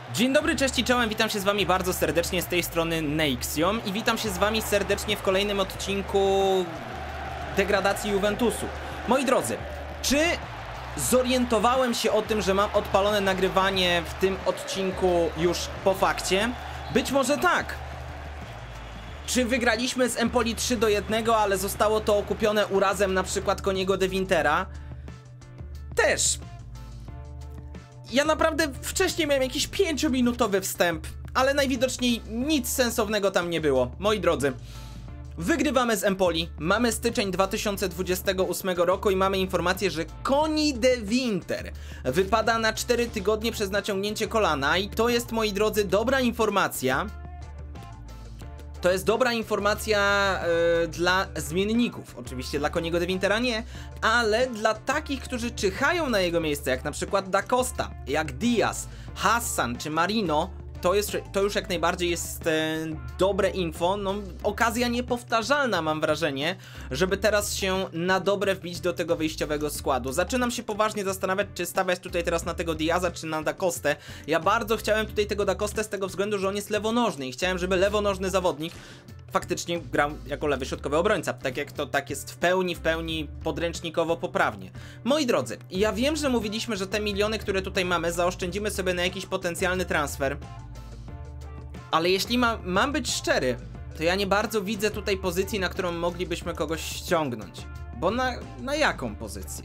Dzień dobry, cześć i czołem, witam się z wami bardzo serdecznie z tej strony Neixiom i witam się z wami serdecznie w kolejnym odcinku degradacji Juventusu. Moi drodzy, czy zorientowałem się o tym, że mam odpalone nagrywanie w tym odcinku już po fakcie? Być może tak. Czy wygraliśmy z Empoli 3-1, ale zostało to okupione urazem na przykład Koniego de Wintera? Też. Ja naprawdę wcześniej miałem jakiś 5-minutowy wstęp, ale najwidoczniej nic sensownego tam nie było. Moi drodzy, wygrywamy z Empoli, mamy styczeń 2028 roku i mamy informację, że Koni de Winter wypada na 4 tygodnie przez naciągnięcie kolana i to jest, moi drodzy, dobra informacja. To jest dobra informacja dla zmienników. Oczywiście dla Koniego de Wintera nie, ale dla takich, którzy czyhają na jego miejsce, jak na przykład Da Costa, jak Diaz, Hassan czy Marino, to już jak najbardziej jest dobre info. No, okazja niepowtarzalna, mam wrażenie, żeby teraz się na dobre wbić do tego wyjściowego składu. Zaczynam się poważnie zastanawiać, czy stawiać tutaj teraz na tego Diaza, czy na Da Costę. Ja bardzo chciałem tutaj tego Da Costę z tego względu, że on jest lewonożny i chciałem, żeby lewonożny zawodnik faktycznie grał jako lewy środkowy obrońca, tak jest w pełni podręcznikowo poprawnie. Moi drodzy, ja wiem, że mówiliśmy, że te miliony, które tutaj mamy, zaoszczędzimy sobie na jakiś potencjalny transfer, ale jeśli mam być szczery, to ja nie bardzo widzę tutaj pozycji, na którą moglibyśmy kogoś ściągnąć. Bo na jaką pozycję?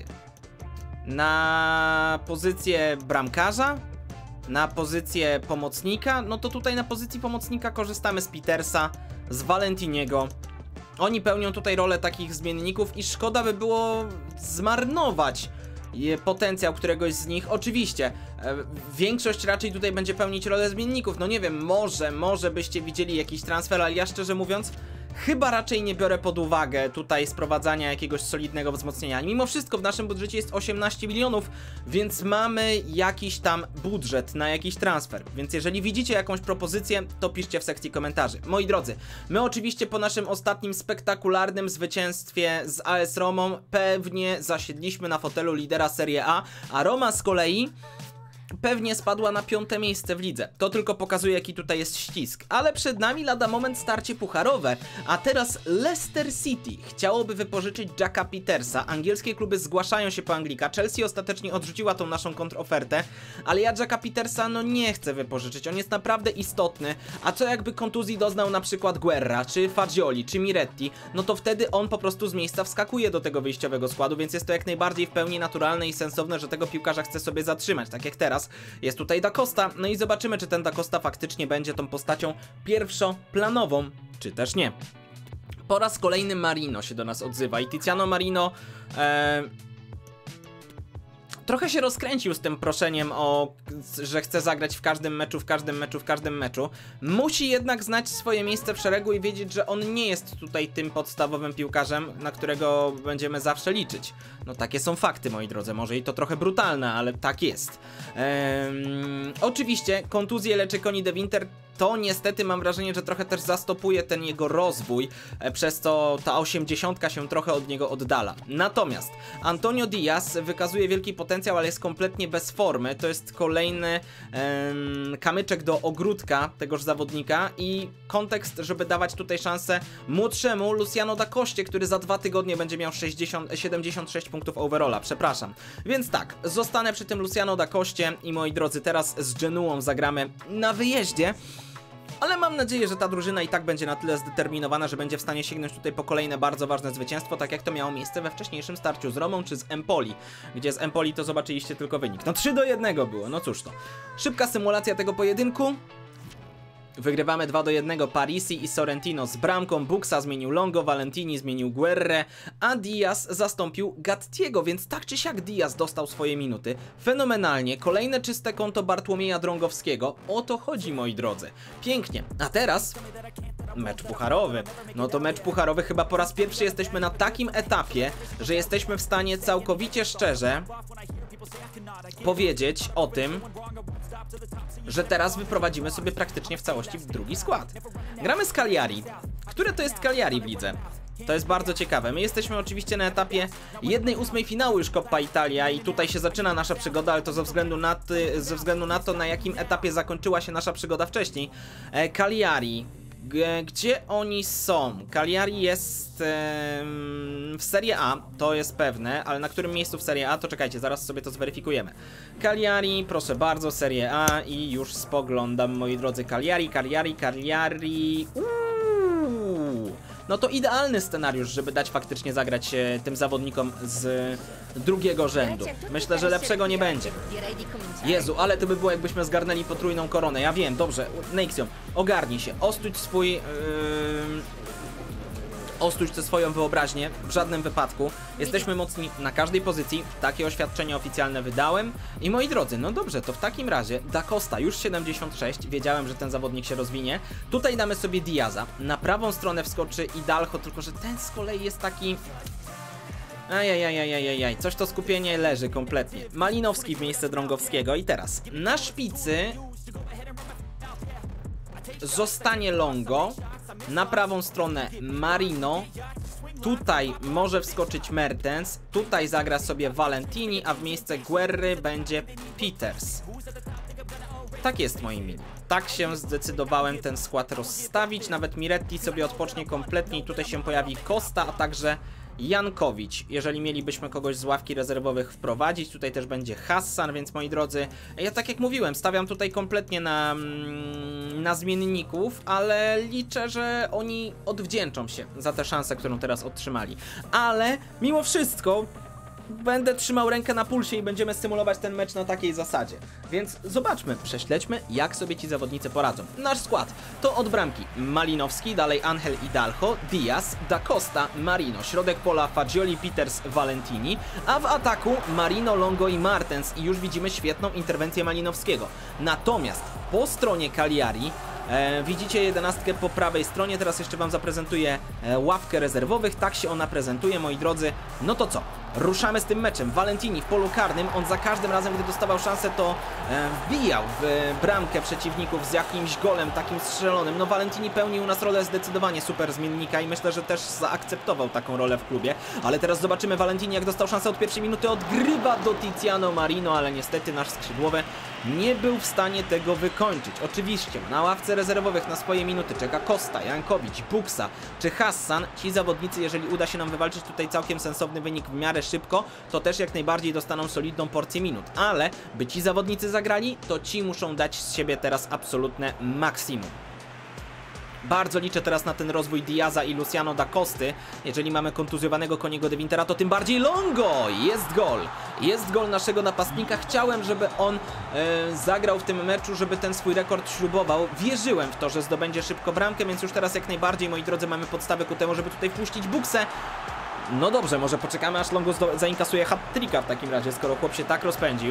Na pozycję bramkarza? Na pozycję pomocnika? No to tutaj na pozycji pomocnika korzystamy z Petersa, z Valentiniego. Oni pełnią tutaj rolę takich zmienników i szkoda by było zmarnować potencjał któregoś z nich. Oczywiście większość raczej tutaj będzie pełnić rolę zmienników. No nie wiem, może byście widzieli jakiś transfer, ale ja szczerze mówiąc chyba raczej nie biorę pod uwagę tutaj sprowadzania jakiegoś solidnego wzmocnienia. Mimo wszystko w naszym budżecie jest 18 milionów, więc mamy jakiś tam budżet na jakiś transfer. Więc jeżeli widzicie jakąś propozycję, to piszcie w sekcji komentarzy. Moi drodzy, my oczywiście po naszym ostatnim spektakularnym zwycięstwie z AS Romą pewnie zasiedliśmy na fotelu lidera Serie A, a Roma z kolei pewnie spadła na 5. miejsce w lidze. To tylko pokazuje, jaki tutaj jest ścisk. Ale przed nami lada moment starcie pucharowe. A teraz Leicester City chciałoby wypożyczyć Jacka Petersa. Angielskie kluby zgłaszają się po Anglika. Chelsea ostatecznie odrzuciła tą naszą kontrofertę. Ale ja Jacka Petersa nie chcę wypożyczyć. On jest naprawdę istotny. A co jakby kontuzji doznał na przykład Guerra, czy Fagioli, czy Miretti? No to wtedy on po prostu z miejsca wskakuje do tego wyjściowego składu. Więc jest to jak najbardziej w pełni naturalne i sensowne, że tego piłkarza chce sobie zatrzymać. Tak jak teraz jest tutaj Da Costa, no i zobaczymy, czy ten Da Costa faktycznie będzie tą postacią pierwszoplanową, czy też nie. Po raz kolejny Marino się do nas odzywa i Tiziano Marino trochę się rozkręcił z tym proszeniem że chce zagrać w każdym meczu. Musi jednak znać swoje miejsce w szeregu i wiedzieć, że on nie jest tutaj tym podstawowym piłkarzem, na którego będziemy zawsze liczyć. No takie są fakty, moi drodzy, może i to trochę brutalne, ale tak jest. Oczywiście kontuzję leczy Koni de Winter. To niestety mam wrażenie, że trochę też zastopuje ten jego rozwój, przez co ta 80 się trochę od niego oddala. Natomiast Antonio Diaz wykazuje wielki potencjał, ale jest kompletnie bez formy. To jest kolejny kamyczek do ogródka tegoż zawodnika i kontekst, żeby dawać tutaj szansę młodszemu Luciano Da Coście, który za 2 tygodnie będzie miał 76 punktów overalla, przepraszam. Więc tak, zostanę przy tym Luciano Da Coście i moi drodzy, teraz z Genuą zagramy na wyjeździe. Ale mam nadzieję, że ta drużyna i tak będzie na tyle zdeterminowana, że będzie w stanie sięgnąć tutaj po kolejne bardzo ważne zwycięstwo, tak jak to miało miejsce we wcześniejszym starciu z Romą czy z Empoli, gdzie z Empoli to zobaczyliście tylko wynik. No 3-1 było, no cóż to. Szybka symulacja tego pojedynku. Wygrywamy 2-1 Parisi i Sorrentino z bramką, Buxa zmienił Longo, Valentini zmienił Guerrę, a Diaz zastąpił Gattiego, więc tak czy siak Diaz dostał swoje minuty. Fenomenalnie, kolejne czyste konto Bartłomieja Drągowskiego, o to chodzi, moi drodzy. Pięknie, a teraz mecz pucharowy. No to mecz pucharowy, chyba po raz pierwszy jesteśmy na takim etapie, że jesteśmy w stanie całkowicie szczerze powiedzieć o tym, że teraz wyprowadzimy sobie praktycznie w całości w drugi skład. Gramy z Cagliari. Które to jest Cagliari w lidze? To jest bardzo ciekawe. My jesteśmy oczywiście na etapie 1/8 finału już Coppa Italia i tutaj się zaczyna nasza przygoda, ale to ze względu na to, na jakim etapie zakończyła się nasza przygoda wcześniej. Cagliari. Gdzie oni są? Cagliari jest w Serie A, to jest pewne, ale na którym miejscu w Serie A? To czekajcie, zaraz sobie to zweryfikujemy. Cagliari, proszę bardzo, Serie A i już spoglądam, moi drodzy. Cagliari. No to idealny scenariusz, żeby dać faktycznie zagrać tym zawodnikom z drugiego rzędu. Myślę, że lepszego nie będzie. Jezu, ale to by było, jakbyśmy zgarnęli potrójną koronę. Ja wiem, dobrze, Nexium, ogarnij się, ostudź tę swoją wyobraźnię, w żadnym wypadku. Jesteśmy mocni na każdej pozycji, takie oświadczenie oficjalne wydałem. I moi drodzy, no dobrze, to w takim razie Da Costa już 76, wiedziałem, że ten zawodnik się rozwinie. Tutaj damy sobie Diaza, na prawą stronę wskoczy Hidalgo, tylko że ten z kolei jest taki... Ajajajajajajaj, coś to skupienie leży kompletnie. Malinowski w miejsce Drągowskiego i teraz na szpicy zostanie Longo, na prawą stronę Marino, tutaj może wskoczyć Mertens, tutaj zagra sobie Valentini, a w miejsce Guerry będzie Peters. Tak jest, moi mili. Tak się zdecydowałem ten skład rozstawić, nawet Miretti sobie odpocznie kompletnie i tutaj się pojawi Costa, a także Jankowicz, jeżeli mielibyśmy kogoś z ławki rezerwowych wprowadzić. Tutaj też będzie Hassan, więc moi drodzy, ja tak jak mówiłem, stawiam tutaj kompletnie na zmienników, ale liczę, że oni odwdzięczą się za tę szansę, którą teraz otrzymali. Ale mimo wszystko będę trzymał rękę na pulsie i będziemy symulować ten mecz na takiej zasadzie. Więc zobaczmy, prześledźmy, jak sobie ci zawodnicy poradzą. Nasz skład to od bramki Malinowski, dalej Angel Hidalgo, Diaz, Da Costa, Marino, środek pola Fagioli, Peters, Valentini, a w ataku Marino, Longo i Martens i już widzimy świetną interwencję Malinowskiego. Natomiast po stronie Cagliari widzicie 11 po prawej stronie, teraz jeszcze wam zaprezentuję ławkę rezerwowych, tak się ona prezentuje, moi drodzy. No to co? Ruszamy z tym meczem. Valentini w polu karnym, on za każdym razem, gdy dostawał szansę, to wbijał w bramkę przeciwników z jakimś golem takim strzelonym. No Valentini pełnił u nas rolę zdecydowanie super zmiennika i myślę, że też zaakceptował taką rolę w klubie. Ale teraz zobaczymy Valentini, jak dostał szansę od pierwszej minuty, odgrywa do Tiziano Marino, ale niestety nasz skrzydłowy nie był w stanie tego wykończyć. Oczywiście na ławce rezerwowych na swoje minuty czeka Costa, Jankowicz, Buksa czy Hassan. Ci zawodnicy, jeżeli uda się nam wywalczyć tutaj całkiem sensowny wynik w miarę szybko, to też jak najbardziej dostaną solidną porcję minut. Ale by ci zawodnicy zagrali, to ci muszą dać z siebie teraz absolutne maksimum. Bardzo liczę teraz na ten rozwój Diaza i Luciano da Costy. Jeżeli mamy kontuzjowanego Koniego de Wintera, to tym bardziej Longo! Jest gol! Jest gol naszego napastnika. Chciałem, żeby on zagrał w tym meczu, żeby ten swój rekord śrubował. Wierzyłem w to, że zdobędzie szybko bramkę, więc już teraz jak najbardziej, moi drodzy, mamy podstawę ku temu, żeby tutaj wpuścić Buksę. No dobrze, może poczekamy, aż Longo zainkasuje hat-tricka w takim razie, skoro chłop się tak rozpędził.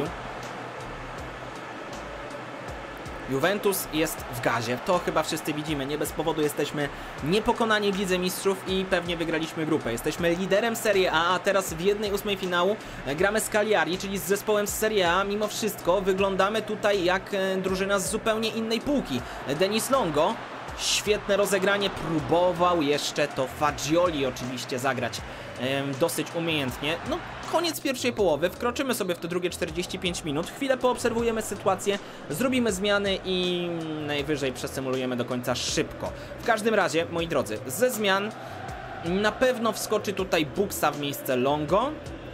Juventus jest w gazie, to chyba wszyscy widzimy, nie bez powodu jesteśmy niepokonani w Lidze Mistrzów i pewnie wygraliśmy grupę. Jesteśmy liderem Serie A, a teraz w 1/8 finału gramy z Cagliari, czyli z zespołem z Serie A. Mimo wszystko wyglądamy tutaj jak drużyna z zupełnie innej półki. Denis Longo, świetne rozegranie, próbował jeszcze to Fagioli oczywiście zagrać dosyć umiejętnie. No, koniec pierwszej połowy, wkroczymy sobie w te drugie 45 minut, chwilę poobserwujemy sytuację, zrobimy zmiany i najwyżej przesymulujemy do końca szybko. W każdym razie, moi drodzy, ze zmian na pewno wskoczy tutaj Buksa w miejsce Longo.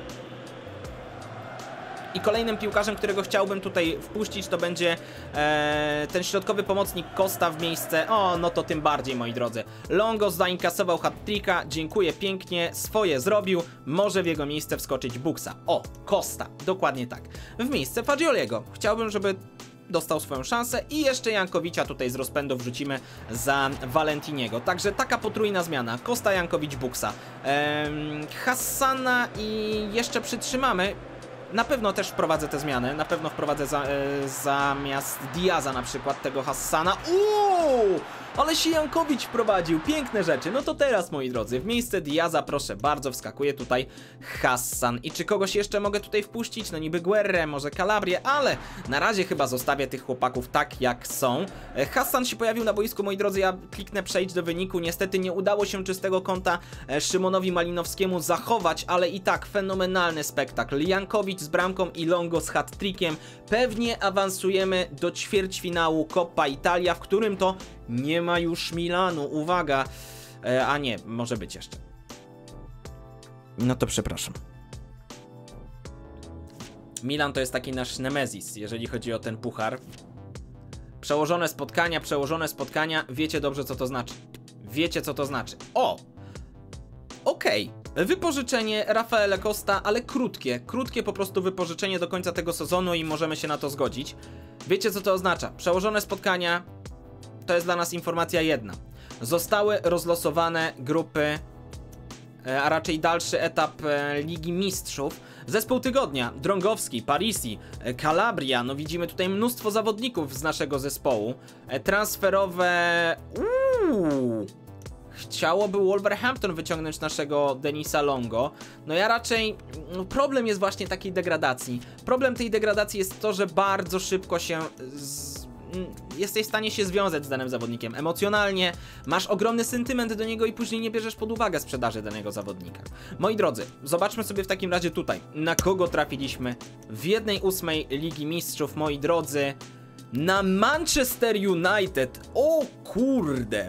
I kolejnym piłkarzem, którego chciałbym tutaj wpuścić, to będzie ten środkowy pomocnik Costa w miejsce... O, no to tym bardziej, moi drodzy. Longo zainkasował hat-tricka, dziękuję pięknie, swoje zrobił. Może w jego miejsce wskoczyć Buksa. O, Costa, dokładnie tak. W miejsce Fagioliego. Chciałbym, żeby dostał swoją szansę i jeszcze Jankowicza tutaj z rozpędu wrzucimy za Valentiniego. Także taka potrójna zmiana. Costa, Jankowicz, Buksa. Hassana i jeszcze przytrzymamy. Na pewno też wprowadzę te zmiany, na pewno wprowadzę zamiast Diaza na przykład tego Hassana. Ale się Jankowicz wprowadził, piękne rzeczy. No to teraz, moi drodzy, w miejsce Diaza, proszę bardzo, wskakuje tutaj Hassan. I czy kogoś jeszcze mogę tutaj wpuścić? No niby Guerrę, może Calabrię, ale na razie chyba zostawię tych chłopaków tak, jak są. Hassan się pojawił na boisku, moi drodzy, ja kliknę przejdź do wyniku. Niestety nie udało się czystego konta Szymonowi Malinowskiemu zachować, ale i tak fenomenalny spektakl. Jankowicz z bramką i Longo z hat-trickiem. Pewnie awansujemy do ćwierćfinału Coppa Italia, w którym to nie ma już Milanu. Uwaga, a nie, może być jeszcze. No to przepraszam. Milan to jest taki nasz nemezis, jeżeli chodzi o ten puchar. Przełożone spotkania, wiecie dobrze co to znaczy. Wiecie co to znaczy. O! Okej. Wypożyczenie Rafaela Costa, ale krótkie po prostu wypożyczenie do końca tego sezonu i możemy się na to zgodzić. Wiecie co to oznacza? Przełożone spotkania to jest dla nas informacja jedna. Zostały rozlosowane grupy, a raczej dalszy etap Ligi Mistrzów. Zespół tygodnia, Drągowski, Parisi, Calabria, no widzimy tutaj mnóstwo zawodników z naszego zespołu. Transferowe... Chciałoby Wolverhampton wyciągnąć naszego Denisa Longo. No ja raczej... problem jest właśnie takiej degradacji. Problem tej degradacji jest to, że bardzo szybko się... jesteś w stanie się związać z danym zawodnikiem emocjonalnie, masz ogromny sentyment do niego i później nie bierzesz pod uwagę sprzedaży danego zawodnika. Moi drodzy, zobaczmy sobie w takim razie tutaj, na kogo trafiliśmy w 1/8 Ligi Mistrzów, moi drodzy. Na Manchester United. O kurde.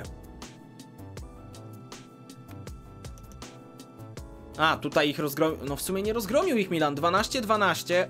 A, tutaj ich rozgromił, no w sumie nie rozgromił ich Milan, 12-12,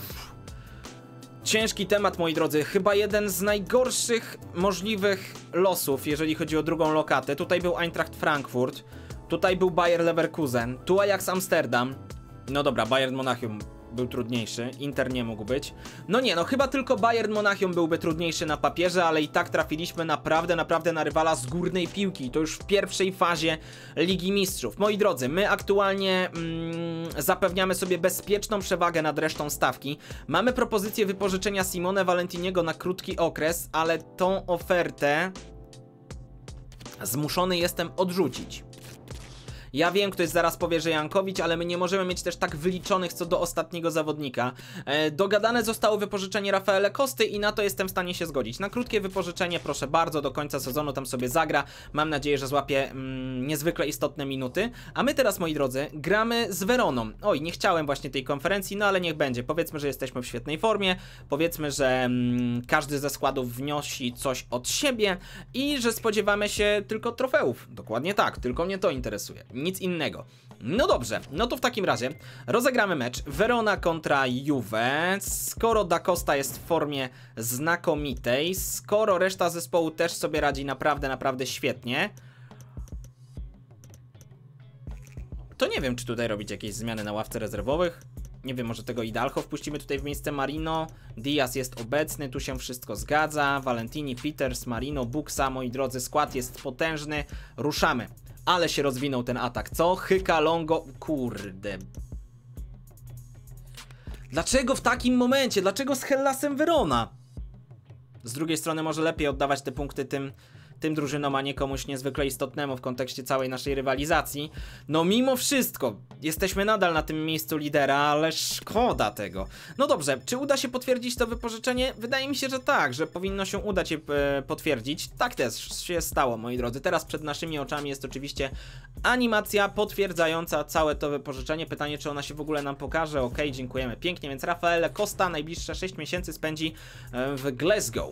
Ciężki temat, moi drodzy, chyba jeden z najgorszych możliwych losów, jeżeli chodzi o drugą lokatę. Tutaj był Eintracht Frankfurt, tutaj był Bayer Leverkusen, tu Ajax Amsterdam. No dobra, Bayern Monachium był trudniejszy, Inter nie mógł być. No nie, no chyba tylko Bayern Monachium byłby trudniejszy na papierze, ale i tak trafiliśmy naprawdę na rywala z górnej piłki. I to już w pierwszej fazie Ligi Mistrzów. Moi drodzy, my aktualnie zapewniamy sobie bezpieczną przewagę nad resztą stawki. Mamy propozycję wypożyczenia Simone Valentiniego na krótki okres, ale tą ofertę zmuszony jestem odrzucić. Ja wiem, ktoś zaraz powie, że Jankowicz, ale my nie możemy mieć też tak wyliczonych co do ostatniego zawodnika. Dogadane zostało wypożyczenie Rafaela Costy i na to jestem w stanie się zgodzić. Na krótkie wypożyczenie, proszę bardzo, do końca sezonu tam sobie zagra. Mam nadzieję, że złapie niezwykle istotne minuty. A my teraz, moi drodzy, gramy z Weroną. Oj, nie chciałem właśnie tej konferencji, no ale niech będzie. Powiedzmy, że jesteśmy w świetnej formie. Powiedzmy, że każdy ze składów wnosi coś od siebie i że spodziewamy się tylko trofeów. Dokładnie tak, tylko mnie to interesuje. Nic innego. No dobrze, no to w takim razie rozegramy mecz Verona kontra Juve. Skoro Da Costa jest w formie znakomitej, skoro reszta zespołu też sobie radzi naprawdę świetnie, to nie wiem, czy tutaj robić jakieś zmiany na ławce rezerwowych. Nie wiem, może tego Hidalgo wpuścimy tutaj w miejsce Marino. Diaz jest obecny, tu się wszystko zgadza. Valentini, Peters, Marino, Buksa, moi drodzy, skład jest potężny. Ruszamy. Ale się rozwinął ten atak, co? Hyka, Longo, kurde. Dlaczego w takim momencie? Dlaczego z Hellasem Verona? Z drugiej strony może lepiej oddawać te punkty tym drużynom, a nie komuś niezwykle istotnemu w kontekście całej naszej rywalizacji. No mimo wszystko, jesteśmy nadal na tym miejscu lidera, ale szkoda tego. No dobrze, czy uda się potwierdzić to wypożyczenie? Wydaje mi się, że tak, że powinno się udać je potwierdzić. Tak też się stało, moi drodzy. Teraz przed naszymi oczami jest oczywiście animacja potwierdzająca całe to wypożyczenie. Pytanie, czy ona się w ogóle nam pokaże. Ok, dziękujemy pięknie, więc Rafael Costa najbliższe 6 miesięcy spędzi w Glasgow.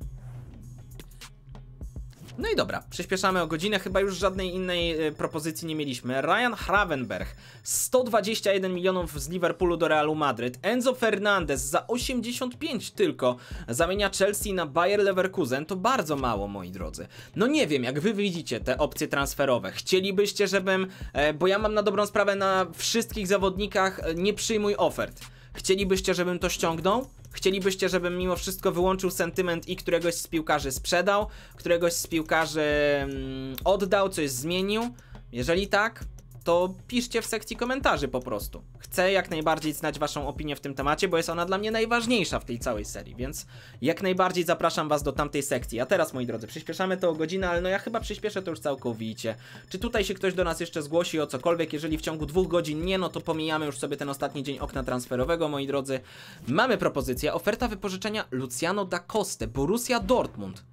No i dobra, przyspieszamy o godzinę, chyba już żadnej innej propozycji nie mieliśmy. Ryan Gravenberch, 121 milionów z Liverpoolu do Realu Madryt. Enzo Fernandez za 85 tylko zamienia Chelsea na Bayer Leverkusen, to bardzo mało, moi drodzy. No nie wiem, jak wy widzicie te opcje transferowe. Chcielibyście, żebym, bo ja mam na dobrą sprawę na wszystkich zawodnikach nie przyjmuj ofert. Chcielibyście, żebym to ściągnął? Chcielibyście, żebym mimo wszystko wyłączył sentyment i któregoś z piłkarzy sprzedał, któregoś z piłkarzy oddał, coś zmienił? Jeżeli tak, to piszcie w sekcji komentarzy po prostu. Chcę jak najbardziej znać waszą opinię w tym temacie, bo jest ona dla mnie najważniejsza w tej całej serii, więc jak najbardziej zapraszam was do tamtej sekcji. A teraz, moi drodzy, przyspieszamy to o godzinę, ale no ja chyba przyspieszę to już całkowicie. Czy tutaj się ktoś do nas jeszcze zgłosi o cokolwiek? Jeżeli w ciągu 2 godzin nie, no to pomijamy już sobie ten ostatni dzień okna transferowego, moi drodzy. Mamy propozycję, oferta wypożyczenia Luciano da Costa, Borussia Dortmund.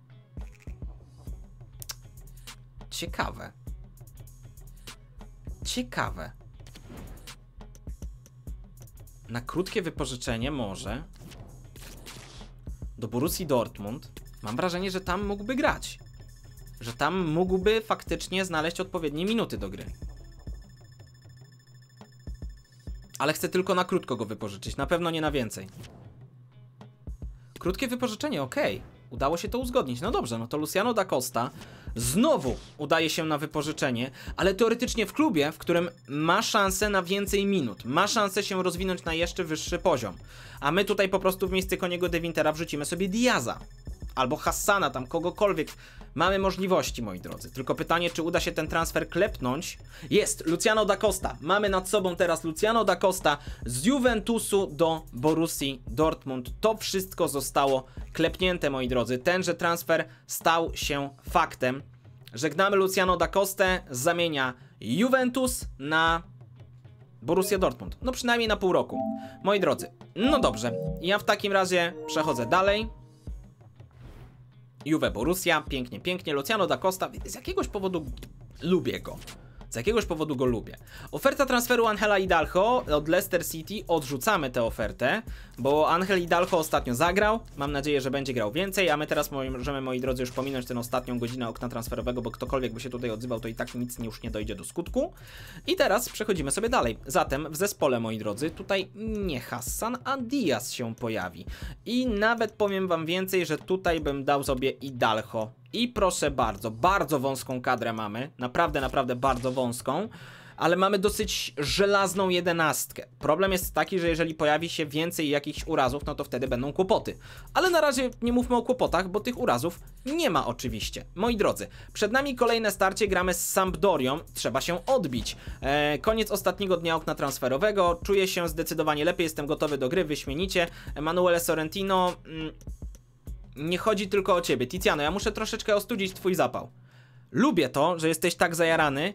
Ciekawe. Ciekawe. Na krótkie wypożyczenie może. Do Borussii Dortmund. Mam wrażenie, że tam mógłby grać. Że tam mógłby faktycznie znaleźć odpowiednie minuty do gry. Ale chcę tylko na krótko go wypożyczyć. Na pewno nie na więcej. Krótkie wypożyczenie, okej. Udało się to uzgodnić. No dobrze, no to Luciano da Costa znowu udaje się na wypożyczenie, ale teoretycznie w klubie, w którym ma szansę na więcej minut, ma szansę się rozwinąć na jeszcze wyższy poziom. A my tutaj po prostu w miejsce Koniego de Wintera wrzucimy sobie Diaza. Albo Hassana, tam kogokolwiek. Mamy możliwości, moi drodzy. Tylko pytanie, czy uda się ten transfer klepnąć? Jest! Luciano da Costa. Mamy nad sobą teraz Luciano da Costa z Juventusu do Borussii Dortmund. To wszystko zostało klepnięte, moi drodzy. Tenże transfer stał się faktem. Żegnamy Luciano da Costę. Zamienia Juventus na Borussia Dortmund. No przynajmniej na pół roku. Moi drodzy, no dobrze. Ja w takim razie przechodzę dalej. Juve Borussia, pięknie, pięknie. Luciano da Costa, z jakiegoś powodu lubię go. Z jakiegoś powodu go lubię. Oferta transferu Angela Hidalgo od Leicester City. Odrzucamy tę ofertę, bo Angel Hidalgo ostatnio zagrał. Mam nadzieję, że będzie grał więcej, a my teraz możemy, moi drodzy, już pominąć tę ostatnią godzinę okna transferowego, bo ktokolwiek by się tutaj odzywał, to i tak nic już nie dojdzie do skutku. I teraz przechodzimy sobie dalej. Zatem w zespole, moi drodzy, tutaj nie Hassan, a Diaz się pojawi. I nawet powiem wam więcej, że tutaj bym dał sobie Hidalgo. I proszę bardzo, bardzo wąską kadrę mamy, naprawdę bardzo wąską, ale mamy dosyć żelazną 11. Problem jest taki, że jeżeli pojawi się więcej jakichś urazów, no to wtedy będą kłopoty. Ale na razie nie mówmy o kłopotach, bo tych urazów nie ma oczywiście. Moi drodzy, przed nami kolejne starcie, gramy z Sampdorią, trzeba się odbić. Koniec ostatniego dnia okna transferowego, czuję się zdecydowanie lepiej, jestem gotowy do gry, wyśmienicie. Emanuele Sorrentino... Nie chodzi tylko o ciebie. Tiziano, ja muszę troszeczkę ostudzić twój zapał. Lubię to, że jesteś tak zajarany,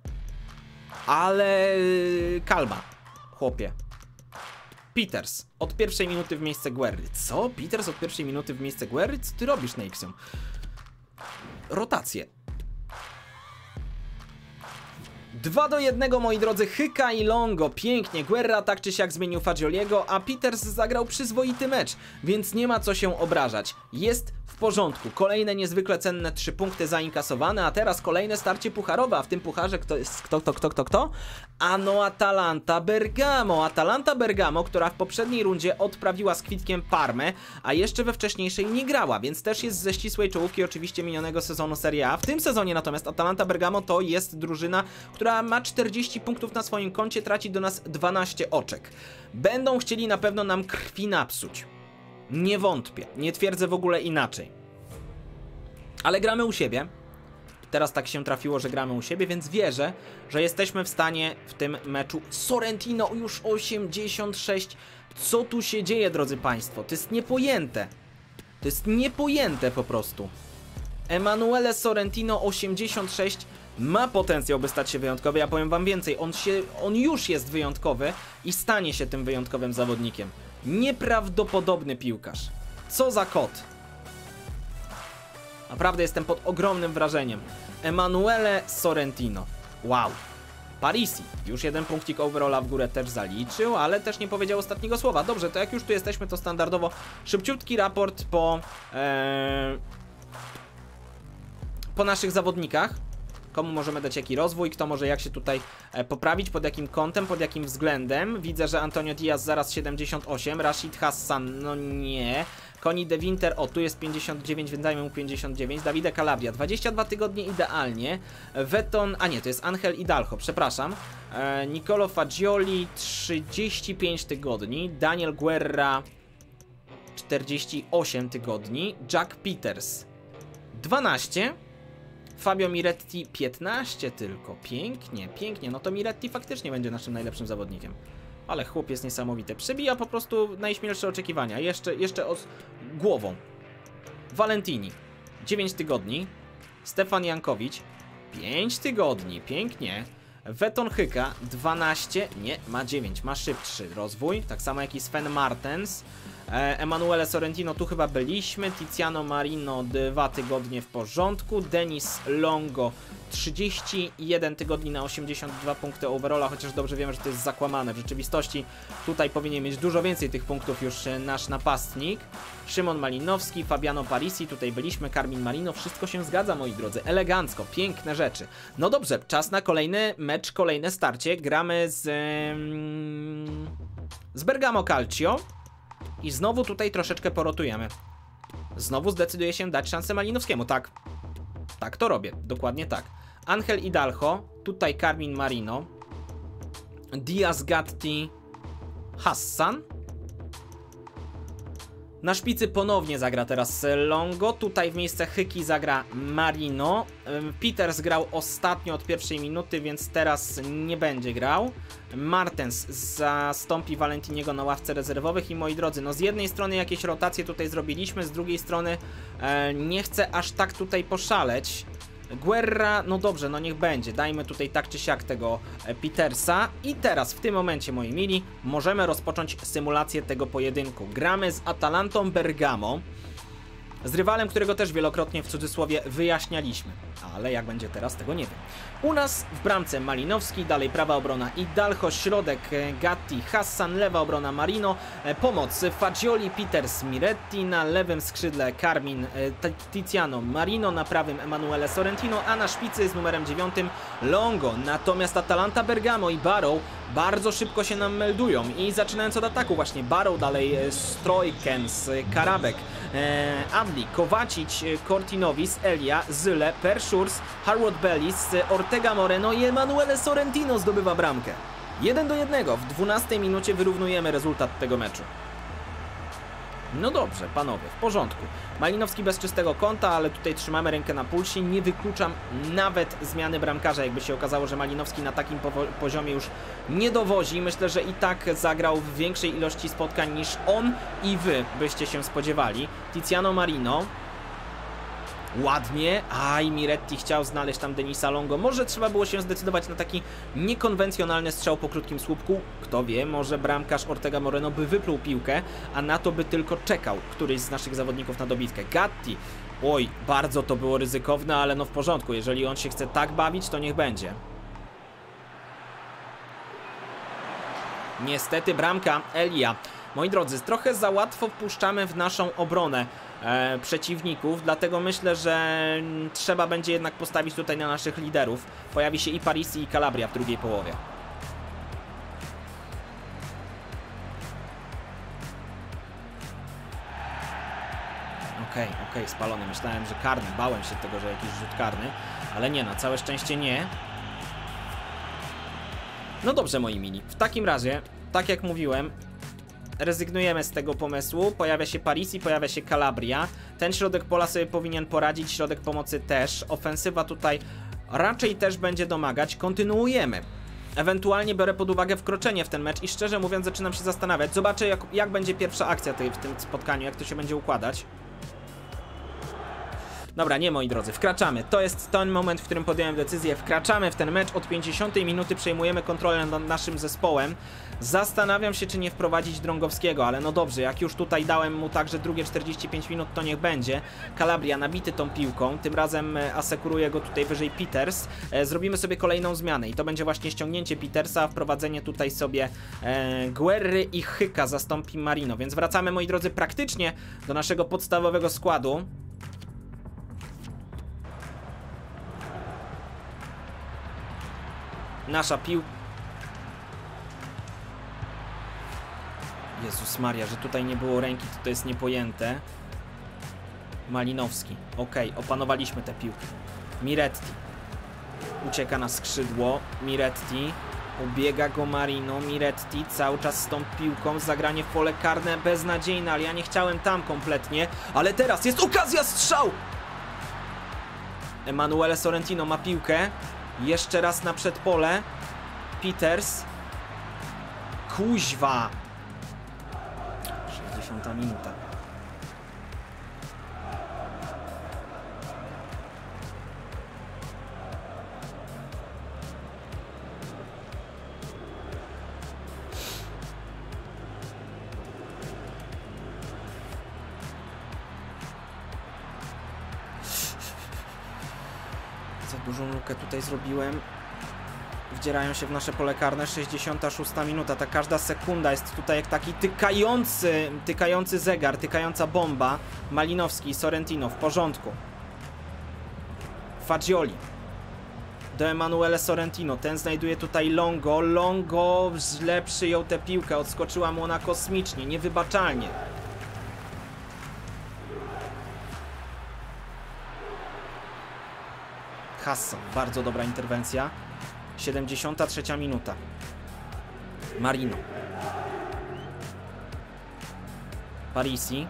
ale kalma, chłopie. Peters od pierwszej minuty w miejsce Guerry. Co? Peters od pierwszej minuty w miejsce Guerry? Co ty robisz, Neixium? Rotacje. 2-1, moi drodzy, Hyka i Longo, pięknie, Guerra tak czy siak zmienił Fagioliego, a Peters zagrał przyzwoity mecz, więc nie ma co się obrażać, jest w porządku, kolejne niezwykle cenne 3 punkty zainkasowane, a teraz kolejne starcie pucharowe, a w tym pucharze kto jest, kto? Ano Atalanta Bergamo, która w poprzedniej rundzie odprawiła z kwitkiem Parmę, a jeszcze we wcześniejszej nie grała, więc też jest ze ścisłej czołówki oczywiście minionego sezonu Serie A. W tym sezonie natomiast Atalanta Bergamo to jest drużyna, która ma 40 punktów na swoim koncie, traci do nas 12 oczek. Będą chcieli na pewno nam krwi napsuć. Nie wątpię, nie twierdzę w ogóle inaczej. Ale gramy u siebie. Teraz tak się trafiło, że gramy u siebie, więc wierzę, że jesteśmy w stanie w tym meczu. Sorrentino już 86. Co tu się dzieje, drodzy państwo? To jest niepojęte. To jest niepojęte po prostu. Emanuele Sorrentino 86 ma potencjał, by stać się wyjątkowy. Ja powiem wam więcej, on już jest wyjątkowy i stanie się tym wyjątkowym zawodnikiem. Nieprawdopodobny piłkarz. Co za kot. Naprawdę jestem pod ogromnym wrażeniem. Emanuele Sorrentino. Wow. Parisi. Już 1 punkcik overalla w górę też zaliczył, ale też nie powiedział ostatniego słowa. Dobrze, to jak już tu jesteśmy, to standardowo szybciutki raport po naszych zawodnikach. Komu możemy dać jaki rozwój, kto może jak się tutaj poprawić, pod jakim kątem, pod jakim względem. Widzę, że Antonio Diaz zaraz 78, Rashid Hassan, no nie. Koni de Winter, o tu jest 59, więc dajmy mu 59. Davide Calabria, 22 tygodnie idealnie. Veton, a nie, to jest Angel Hidalgo, przepraszam. Nicolo Fagioli, 35 tygodni. Daniel Guerra, 48 tygodni. Jack Peters, 12. Fabio Miretti 15 tylko. Pięknie, pięknie. No to Miretti faktycznie będzie naszym najlepszym zawodnikiem. Ale chłop jest niesamowity. Przebija po prostu najśmielsze oczekiwania. Jeszcze głową. Valentini 9 tygodni. Stefan Jankowicz 5 tygodni. Pięknie. Weton Hyka 12. Nie, ma 9. Ma szybszy rozwój. Tak samo jak i Sven Martens. Emanuele Sorrentino, tu chyba byliśmy. Tiziano Marino 2 tygodnie w porządku. Denis Longo 31 tygodni na 82 punkty overalla, chociaż dobrze wiemy, że to jest zakłamane. W rzeczywistości tutaj powinien mieć dużo więcej tych punktów już nasz napastnik. Szymon Malinowski, Fabiano Parisi, tutaj byliśmy, Carmine Marino, wszystko się zgadza, moi drodzy, elegancko, piękne rzeczy. No dobrze, czas na kolejny mecz, kolejne starcie. Gramy z Bergamo Calcio i znowu tutaj troszeczkę porotujemy. Znowu zdecyduję się dać szansę Malinowskiemu, tak. Tak to robię, dokładnie tak. Angel Hidalgo, tutaj Carmine Marino, Diaz Gatti, Hassan. Na szpicy ponownie zagra teraz Longo, tutaj w miejsce Hyki zagra Marino. Peters grał ostatnio od pierwszej minuty, więc teraz nie będzie grał. Martens zastąpi Valentiniego na ławce rezerwowych i moi drodzy, no z jednej strony jakieś rotacje tutaj zrobiliśmy, z drugiej strony nie chcę aż tak tutaj poszaleć. Guerra, no dobrze, no niech będzie, dajmy tutaj tak czy siak tego Petersa i teraz w tym momencie, moi mili, możemy rozpocząć symulację tego pojedynku. Gramy z Atalantą Bergamo, z rywalem, którego też wielokrotnie w cudzysłowie wyjaśnialiśmy, ale jak będzie teraz, tego nie wiem. U nas w bramce Malinowski, dalej prawa obrona Hidalgo, środek Gatti, Hassan, lewa obrona Marino, pomoc Fagioli, Peters, Miretti, na lewym skrzydle Carmine, Tiziano Marino, na prawym Emanuele Sorrentino, a na szpicy z numerem 9 Longo. Natomiast Atalanta Bergamo i Barrow bardzo szybko się nam meldują i zaczynając od ataku właśnie Barrow, dalej Strojkens, Karabek, Adli, Kovacic, Cortinovis, Elia, Zyle, Perszurs, Harwood Bellis, Ortega Moreno i Emanuele Sorrentino zdobywa bramkę. 1-1. W 12 minucie wyrównujemy rezultat tego meczu. No dobrze, panowie, w porządku. Malinowski bez czystego kąta, ale tutaj trzymamy rękę na pulsie. Nie wykluczam nawet zmiany bramkarza, jakby się okazało, że Malinowski na takim poziomie już nie dowozi. Myślę, że i tak zagrał w większej ilości spotkań niż on i wy byście się spodziewali. Tiziano Marino. Ładnie. Aj, Miretti chciał znaleźć tam Denisa Longo. Może trzeba było się zdecydować na taki niekonwencjonalny strzał po krótkim słupku. Kto wie, może bramkarz Ortega Moreno by wypluł piłkę, a na to by tylko czekał któryś z naszych zawodników na dobitkę. Gatti. Oj, bardzo to było ryzykowne, ale no w porządku. Jeżeli on się chce tak bawić, to niech będzie. Niestety bramka Elia. Moi drodzy, trochę za łatwo wpuszczamy w naszą obronę przeciwników, dlatego myślę, że trzeba będzie jednak postawić tutaj na naszych liderów. Pojawi się i Parisi, i Calabria w drugiej połowie. Okej, spalony. Myślałem, że karny. Bałem się tego, że jakiś rzut karny, ale nie, na całe szczęście nie. No dobrze, moi mini. W takim razie, tak jak mówiłem, rezygnujemy z tego pomysłu. Pojawia się Parisi, pojawia się Calabria. Ten środek pola sobie powinien poradzić, środek pomocy też. Ofensywa tutaj raczej też będzie domagać. Kontynuujemy. Ewentualnie biorę pod uwagę wkroczenie w ten mecz i szczerze mówiąc zaczynam się zastanawiać. Zobaczę jak będzie pierwsza akcja w tym spotkaniu, jak to się będzie układać. Dobra, nie, moi drodzy, wkraczamy. To jest ten moment, w którym podjąłem decyzję. Wkraczamy w ten mecz. Od 50 minuty przejmujemy kontrolę nad naszym zespołem. Zastanawiam się, czy nie wprowadzić Drągowskiego, ale no dobrze, jak już tutaj dałem mu także drugie 45 minut, to niech będzie. Calabria nabity tą piłką, tym razem asekuruje go tutaj wyżej Peters. Zrobimy sobie kolejną zmianę i to będzie właśnie ściągnięcie Petersa, wprowadzenie tutaj sobie Guerry i Hyka zastąpi Marino, więc wracamy, moi drodzy, praktycznie do naszego podstawowego składu. Nasza piłka. Jezus Maria, że tutaj nie było ręki, to jest niepojęte. Malinowski. Okej, opanowaliśmy tę piłkę. Miretti. Ucieka na skrzydło. Miretti. Ubiega go Marino. Miretti cały czas z tą piłką. Zagranie w pole karne beznadziejne, ale ja nie chciałem tam kompletnie. Ale teraz jest okazja, strzał! Emanuele Sorrentino ma piłkę. Jeszcze raz na przedpole. Peters. Kuźwa. 60 minuta. Za dużą lukę tutaj zrobiłem. Wdzierają się w nasze pole karne. 66 minuta. Ta każda sekunda jest tutaj jak taki tykający zegar, tykająca bomba. Malinowski, Sorrentino w porządku. Fagioli. Do Emanuele Sorrentino. Ten znajduje tutaj Longo. Longo źle przyjął tę piłkę. Odskoczyła mu ona kosmicznie, niewybaczalnie. Hassan. Bardzo dobra interwencja. 73 minuta. Marino. Parisi.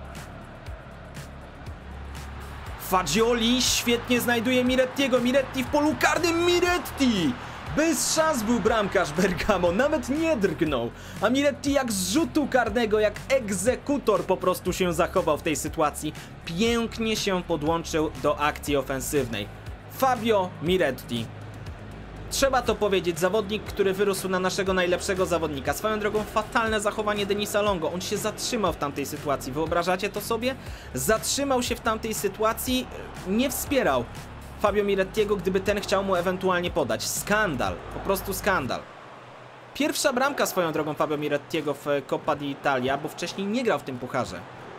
Fagioli świetnie znajduje Mirettiego. Miretti w polu karnym. Miretti! Bez szans był bramkarz Bergamo. Nawet nie drgnął. A Miretti jak z rzutu karnego, jak egzekutor po prostu się zachował w tej sytuacji. Pięknie się podłączył do akcji ofensywnej. Fabio Miretti. Trzeba to powiedzieć, zawodnik, który wyrósł na naszego najlepszego zawodnika. Swoją drogą fatalne zachowanie Denisa Longo. On się zatrzymał w tamtej sytuacji. Wyobrażacie to sobie? Zatrzymał się w tamtej sytuacji, nie wspierał Fabio Mirettiego, gdyby ten chciał mu ewentualnie podać. Skandal, po prostu skandal. Pierwsza bramka swoją drogą Fabio Mirettiego w Coppa d'Italia, bo wcześniej nie grał w tym pucharze.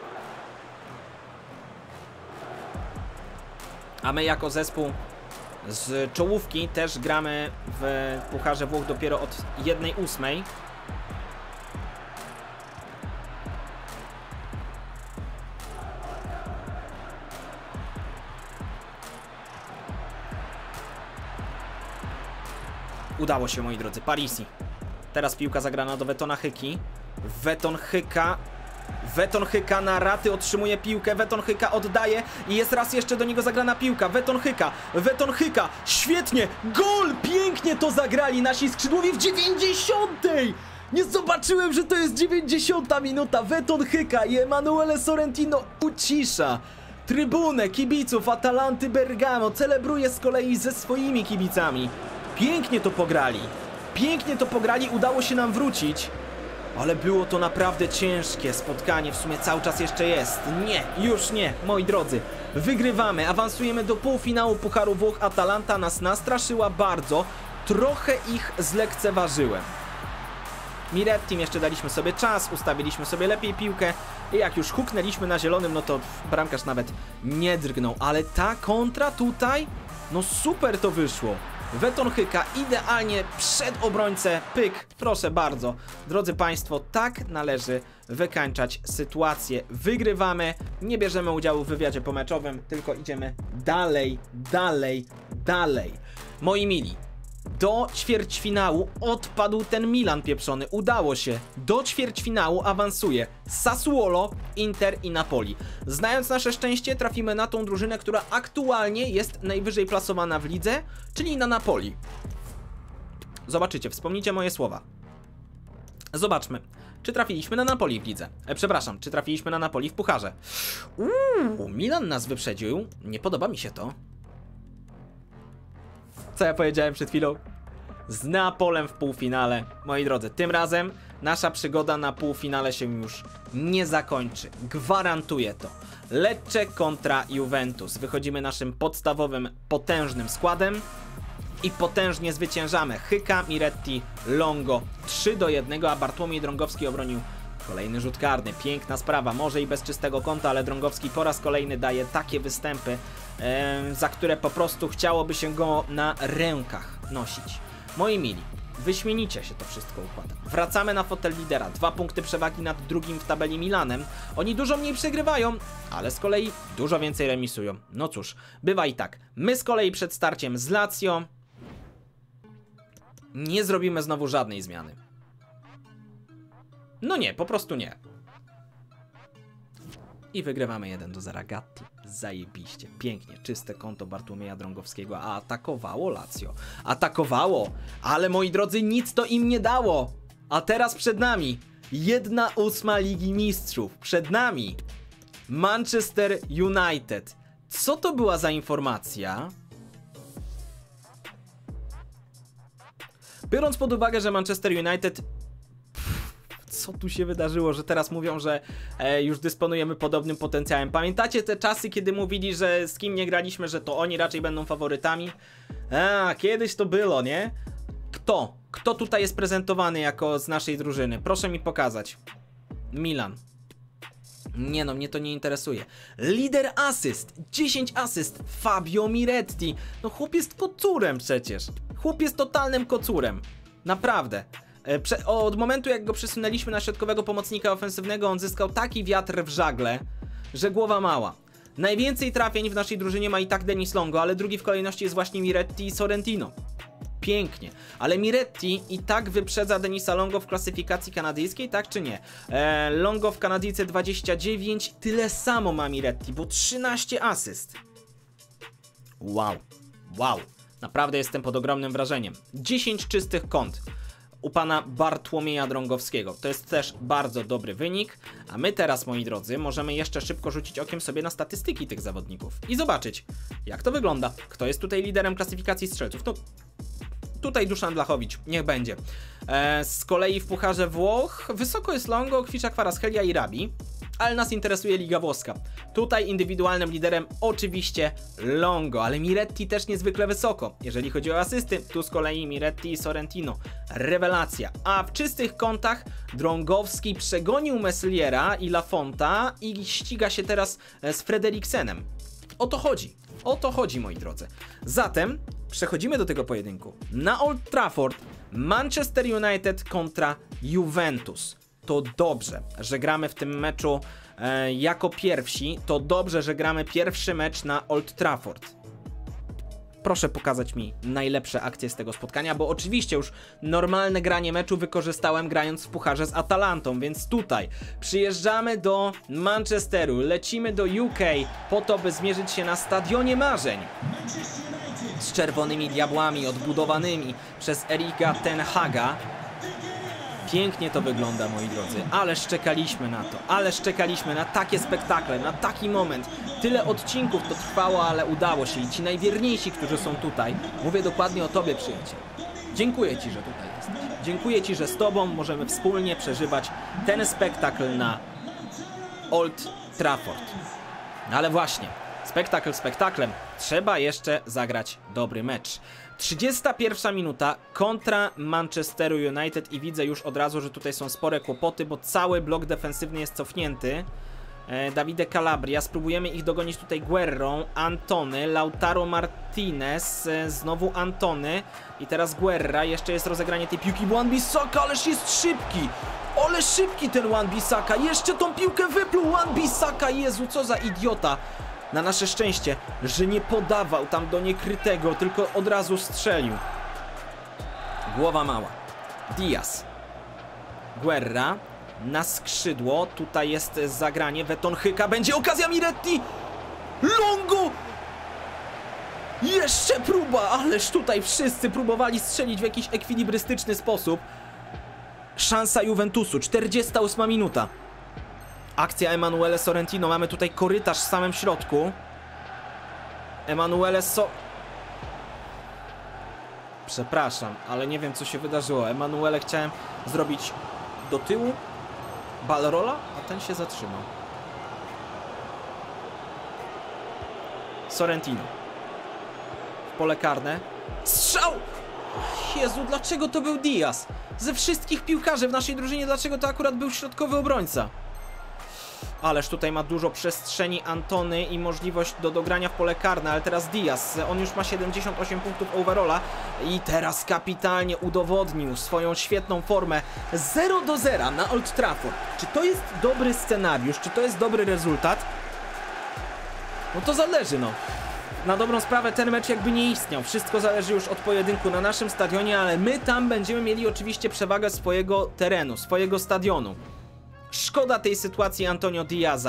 A my jako zespół z czołówki też gramy w Pucharze Włoch dopiero od 1/8. Udało się, moi drodzy. Parisi. Teraz piłka zagrana do Wetona Hyki. Weton Hyka na raty otrzymuje piłkę, Weton Hyka oddaje i jest raz jeszcze do niego zagrana piłka. Weton Hyka, świetnie, gol, pięknie to zagrali nasi skrzydłowi w 90. Nie zobaczyłem, że to jest 90 minuta. Weton Hyka i Emanuele Sorrentino ucisza trybunę kibiców Atalanty Bergamo, celebruje z kolei ze swoimi kibicami. Pięknie to pograli, udało się nam wrócić. Ale było to naprawdę ciężkie spotkanie, w sumie cały czas jeszcze jest. Nie, już nie, moi drodzy. Wygrywamy, awansujemy do półfinału Pucharu Włoch. Atalanta nas nastraszyła bardzo. Trochę ich zlekceważyłem. Mirettim jeszcze daliśmy sobie czas, ustawiliśmy sobie lepiej piłkę i jak już huknęliśmy na zielonym, no to bramkarz nawet nie drgnął. Ale ta kontra tutaj, no super to wyszło. Weton Hyka idealnie przed obrońcę, pyk, proszę bardzo. Drodzy Państwo, tak należy wykańczać sytuację. Wygrywamy, nie bierzemy udziału w wywiadzie pomeczowym, tylko idziemy dalej. Moi mili, do ćwierćfinału odpadł ten Milan pieprzony, udało się. Do ćwierćfinału awansuje Sassuolo, Inter i Napoli. Znając nasze szczęście, trafimy na tą drużynę, która aktualnie jest najwyżej plasowana w lidze, czyli na Napoli. Zobaczycie, wspomnijcie moje słowa. Zobaczmy, czy trafiliśmy na Napoli w lidze. Przepraszam, czy trafiliśmy na Napoli w pucharze. Milan nas wyprzedził, nie podoba mi się to. Co ja powiedziałem przed chwilą? Z Neapolem w półfinale. Moi drodzy, tym razem nasza przygoda na półfinale się już nie zakończy. Gwarantuję to. Lecce kontra Juventus. Wychodzimy naszym podstawowym, potężnym składem i potężnie zwyciężamy. Hyka, Miretti, Longo 3-1, a Bartłomiej Drągowski obronił kolejny rzut karny. Piękna sprawa, może i bez czystego kąta, ale Drągowski po raz kolejny daje takie występy, za które po prostu chciałoby się go na rękach nosić. Moi mili, wyśmienicie się to wszystko układa. Wracamy na fotel lidera. 2 punkty przewagi nad drugim w tabeli Milanem. Oni dużo mniej przegrywają, ale z kolei dużo więcej remisują. No cóż, bywa i tak. My z kolei przed starciem z Lazio nie zrobimy znowu żadnej zmiany. No nie, po prostu nie. I wygrywamy 1-0. Gatti. Zajebiście. Pięknie. Czyste konto Bartłomieja Drągowskiego. A atakowało Lazio. Atakowało. Ale moi drodzy, nic to im nie dało. A teraz przed nami 1/8 Ligi Mistrzów. Przed nami Manchester United. Co to była za informacja? Biorąc pod uwagę, że Manchester United... Co tu się wydarzyło, że teraz mówią, że już dysponujemy podobnym potencjałem. Pamiętacie te czasy, kiedy mówili, że z kim nie graliśmy, że to oni raczej będą faworytami? Kiedyś to było, nie? Kto tutaj jest prezentowany jako z naszej drużyny? Proszę mi pokazać. Milan. Nie no, mnie to nie interesuje. Lider asyst, 10 asyst, Fabio Miretti. No chłop jest kocurem przecież. Chłop jest totalnym kocurem. Naprawdę. Od momentu jak go przesunęliśmy na środkowego pomocnika ofensywnego, on zyskał taki wiatr w żagle, że głowa mała. Najwięcej trafień w naszej drużynie ma i tak Denis Longo, ale drugi w kolejności jest właśnie Miretti i Sorrentino. Pięknie, ale Miretti i tak wyprzedza Denisa Longo w klasyfikacji kanadyjskiej, tak czy nie? Longo w Kanadyjce 29, tyle samo ma Miretti, bo 13 asyst. Wow, naprawdę jestem pod ogromnym wrażeniem. 10 czystych kąt u pana Bartłomieja Drągowskiego. To jest też bardzo dobry wynik, a my teraz, moi drodzy, możemy jeszcze szybko rzucić okiem sobie na statystyki tych zawodników i zobaczyć, jak to wygląda. Kto jest tutaj liderem klasyfikacji strzelców? No, tutaj Duszan Blachowicz, niech będzie. Z kolei w Pucharze Włoch wysoko jest Longo, Kwicza, Kvaratskhelia i Rabi, ale nas interesuje Liga Włoska. Tutaj indywidualnym liderem oczywiście Longo, ale Miretti też niezwykle wysoko. Jeżeli chodzi o asysty, tu z kolei Miretti i Sorrentino. Rewelacja. A w czystych kątach Drągowski przegonił Mesliera i Lafonta i ściga się teraz z Frederiksenem. O to chodzi, moi drodzy. Zatem przechodzimy do tego pojedynku. Na Old Trafford Manchester United kontra Juventus. To dobrze, że gramy w tym meczu jako pierwsi. To dobrze, że gramy pierwszy mecz na Old Trafford. Proszę pokazać mi najlepsze akcje z tego spotkania, bo oczywiście już normalne granie meczu wykorzystałem grając w pucharze z Atalantą, więc tutaj przyjeżdżamy do Manchesteru, lecimy do UK po to, by zmierzyć się na Stadionie Marzeń z czerwonymi diabłami odbudowanymi przez Erika ten Haga. Pięknie to wygląda, moi drodzy, ależ czekaliśmy na to, ależ czekaliśmy na takie spektakle, na taki moment. Tyle odcinków to trwało, ale udało się i ci najwierniejsi, którzy są tutaj, mówię dokładnie o tobie, przyjaciel. Dziękuję ci, że tutaj jesteś. Dziękuję ci, że z tobą możemy wspólnie przeżywać ten spektakl na Old Trafford. Ale właśnie, spektakl spektaklem, trzeba jeszcze zagrać dobry mecz. 31 minuta kontra Manchesteru United i widzę już od razu, że tutaj są spore kłopoty, bo cały blok defensywny jest cofnięty. Davide Calabria, spróbujemy ich dogonić tutaj Guerrą, Antony, Lautaro Martinez, znowu Antony i teraz Guerra, jeszcze jest rozegranie tej piłki, Wan-Bissaka, ależ jest szybki! Ale szybki ten Wan-Bissaka, jeszcze tą piłkę wypluł Wan-Bissaka, Jezu, co za idiota! Na nasze szczęście, że nie podawał tam do niekrytego, tylko od razu strzelił. Głowa mała. Diaz. Guerra. Na skrzydło. Tutaj jest zagranie. Wetonhyka. Będzie okazja Miretti. Longo! Jeszcze próba, ależ tutaj wszyscy próbowali strzelić w jakiś ekwilibrystyczny sposób. Szansa Juventusu. 48 minuta. Akcja Emanuele Sorrentino. Mamy tutaj korytarz w samym środku. Przepraszam, ale nie wiem, co się wydarzyło. Emanuele chciałem zrobić do tyłu Balrola, a ten się zatrzymał. Sorrentino. W pole karne. Strzał! Jezu, dlaczego to był Diaz? Ze wszystkich piłkarzy w naszej drużynie, dlaczego to akurat był środkowy obrońca? Ależ tutaj ma dużo przestrzeni Antony i możliwość do dogrania w pole karne, ale teraz Diaz, on już ma 78 punktów overalla i teraz kapitalnie udowodnił swoją świetną formę. 0-0 na Old Trafford. Czy to jest dobry scenariusz? Czy to jest dobry rezultat? No to zależy, no. Na dobrą sprawę ten mecz jakby nie istniał. Wszystko zależy już od pojedynku na naszym stadionie, ale my tam będziemy mieli oczywiście przewagę swojego terenu, swojego stadionu. Szkoda tej sytuacji Antonio Diaza,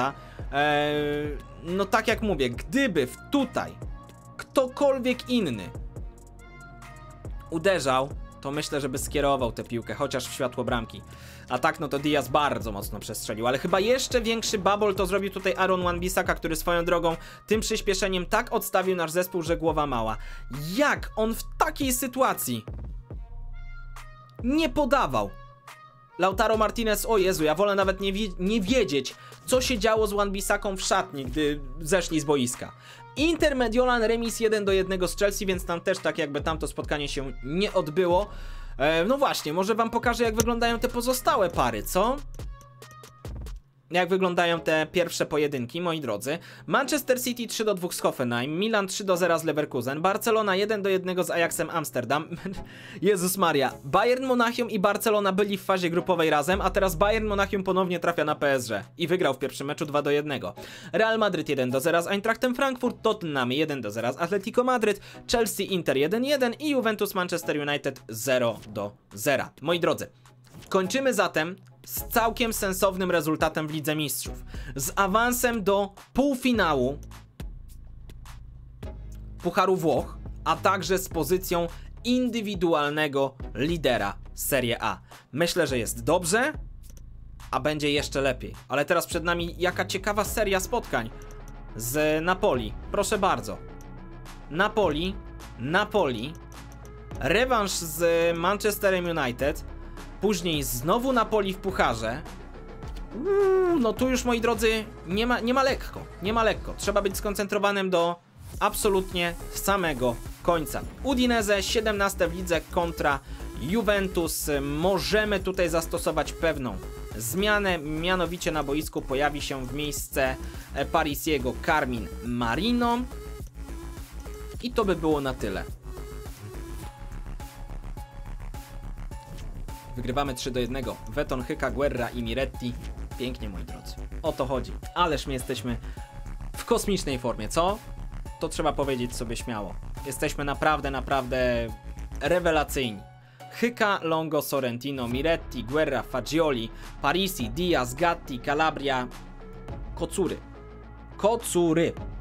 No tak jak mówię, gdyby tutaj ktokolwiek inny uderzał, to myślę, żeby skierował tę piłkę, chociaż w światło bramki. A tak, no to Diaz bardzo mocno przestrzelił, ale chyba jeszcze większy bubble to zrobił tutaj Aaron Wan-Bissaka, który swoją drogą tym przyspieszeniem tak odstawił nasz zespół, że głowa mała. Jak on w takiej sytuacji nie podawał? Lautaro Martinez, o Jezu, ja wolę nawet nie wiedzieć, co się działo z Wan-Bissaką w szatni, gdy zeszli z boiska. Inter Mediolan remis 1-1 z Chelsea, więc tam też tak jakby tamto spotkanie się nie odbyło. No właśnie, może wam pokażę, jak wyglądają te pozostałe pary, co? Jak wyglądają te pierwsze pojedynki, moi drodzy. Manchester City 3-2 z Hoffenheim, Milan 3-0 z Leverkusen, Barcelona 1-1 z Ajaxem Amsterdam. Jezus Maria, Bayern Monachium i Barcelona byli w fazie grupowej razem, a teraz Bayern Monachium ponownie trafia na PSG i wygrał w pierwszym meczu 2-1. Real Madryt 1-0 z Eintrachtem Frankfurt, Tottenham 1-0 z Atletico Madryt, Chelsea Inter 1-1 i Juventus Manchester United 0-0. Moi drodzy, kończymy zatem z całkiem sensownym rezultatem w Lidze Mistrzów. Z awansem do półfinału Pucharu Włoch, a także z pozycją indywidualnego lidera Serie A. Myślę, że jest dobrze, a będzie jeszcze lepiej. Ale teraz przed nami jaka ciekawa seria spotkań z Napoli. Proszę bardzo. Napoli, rewanż z Manchesterem United, później znowu Napoli w pucharze. No tu już, moi drodzy, nie ma lekko. Trzeba być skoncentrowanym do absolutnie samego końca. Udinese 17 w lidze kontra Juventus. Możemy tutaj zastosować pewną zmianę, mianowicie na boisku pojawi się w miejsce Parisiego Carmine Marino. I to by było na tyle. Wygrywamy 3-1. Veton, Hyka, Guerra i Miretti. Pięknie, moi drodzy. O to chodzi. Ależ my jesteśmy w kosmicznej formie, co? To trzeba powiedzieć sobie śmiało. Jesteśmy naprawdę rewelacyjni. Hyka, Longo, Sorrentino, Miretti, Guerra, Fagioli, Parisi, Diaz, Gatti, Calabria, Kocury.